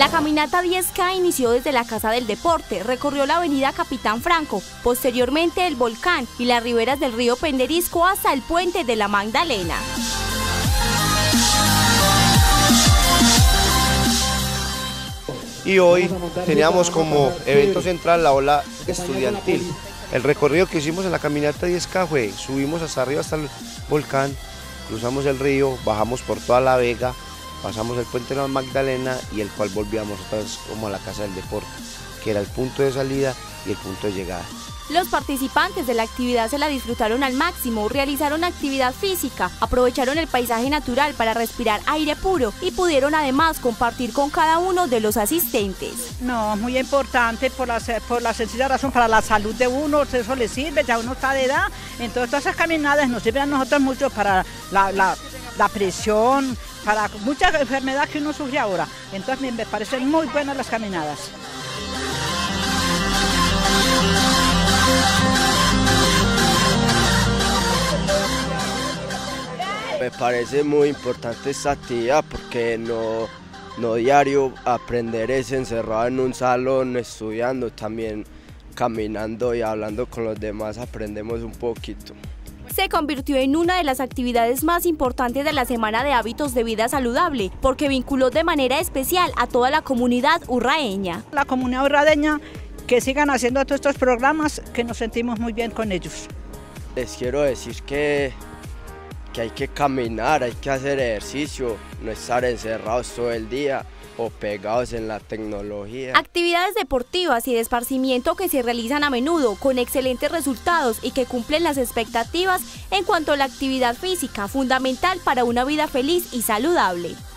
La caminata 10K inició desde la Casa del Deporte, recorrió la avenida Capitán Franco, posteriormente el Volcán y las riberas del río Penderisco hasta el puente de la Magdalena. Y hoy teníamos como evento central la ola estudiantil. El recorrido que hicimos en la caminata 10K fue, subimos hasta arriba, hasta el Volcán, cruzamos el río, bajamos por toda la Vega, pasamos el puente de la Magdalena y el cual volvíamos otra vez como a la Casa del Deporte, que era el punto de salida y el punto de llegada. Los participantes de la actividad se la disfrutaron al máximo, realizaron actividad física, aprovecharon el paisaje natural para respirar aire puro y pudieron además compartir con cada uno de los asistentes. No, muy importante por la sencilla razón, para la salud de uno, eso le sirve, ya uno está de edad, entonces todas esas caminadas nos sirven a nosotros mucho para la presión, para muchas enfermedades que uno sufre ahora, entonces me parecen muy buenas las caminadas. Me parece muy importante esta actividad porque no diario aprender es encerrado en un salón estudiando, también caminando y hablando con los demás aprendemos un poquito. Se convirtió en una de las actividades más importantes de la Semana de Hábitos de Vida Saludable, porque vinculó de manera especial a toda la comunidad urraeña. La comunidad urraeña, que sigan haciendo todos estos programas, que nos sentimos muy bien con ellos. Les quiero decir que hay que caminar, hay que hacer ejercicio, no estar encerrados todo el día o pegados en la tecnología. Actividades deportivas y de esparcimiento que se realizan a menudo con excelentes resultados y que cumplen las expectativas en cuanto a la actividad física, fundamental para una vida feliz y saludable.